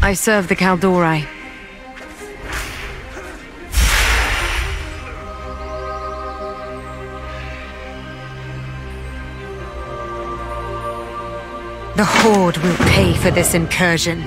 I serve the Kaldorei. The Horde will pay for this incursion.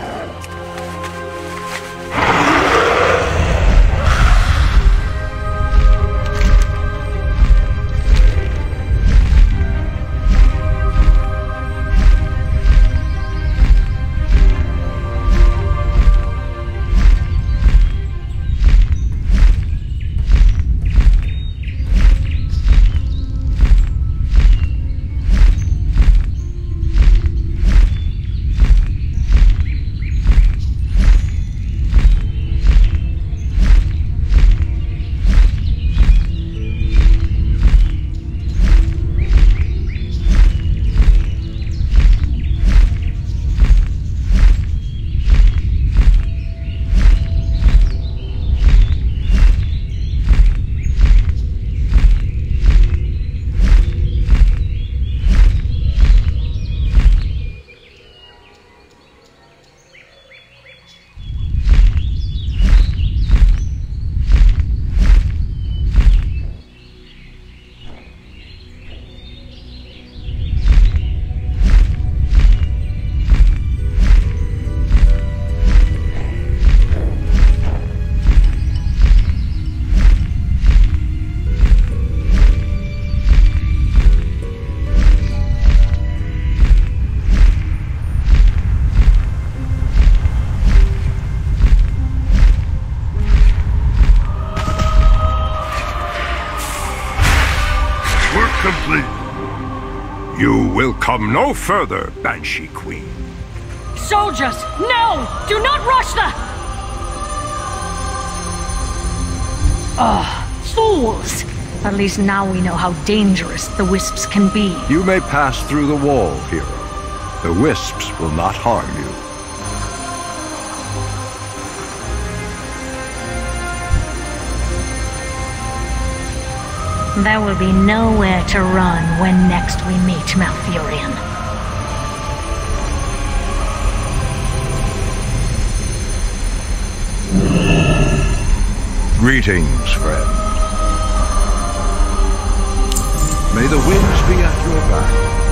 Complete. You will come no further, Banshee Queen. Soldiers, no! Do not rush the... Fools! At least now we know how dangerous the Wisps can be. You may pass through the wall, hero. The Wisps will not harm you. There will be nowhere to run when next we meet Malfurion. Greetings, friend. May the winds be at your back.